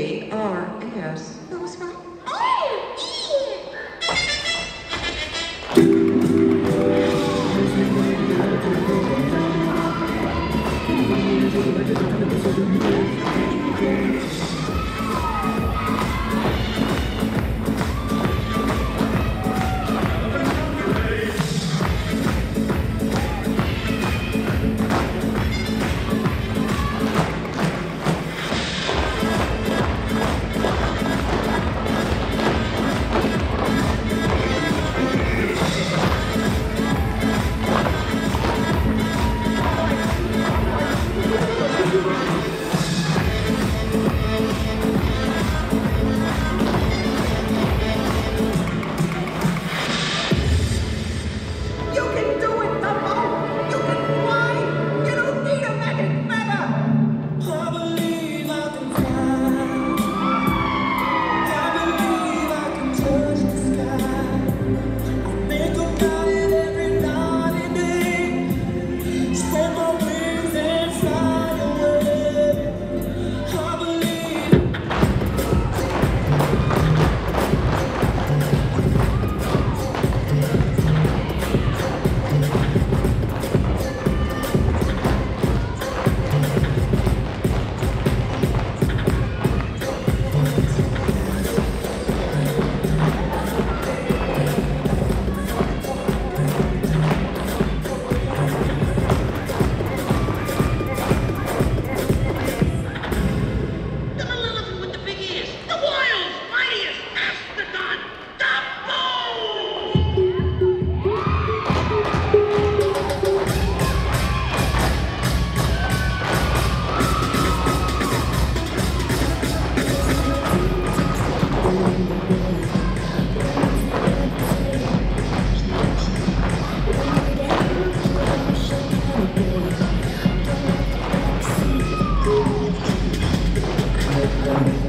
KRS. What was what? Oh, you can do it, Dumbo! You can fly! You don't need a magic feather! I believe I can fly. I believe I can touch the sky. I think about it every night and day. Spread my wings and fly away. I believe. The little elephant with the big ears. The wild, mightiest mastodon. Dumbo! Thank you.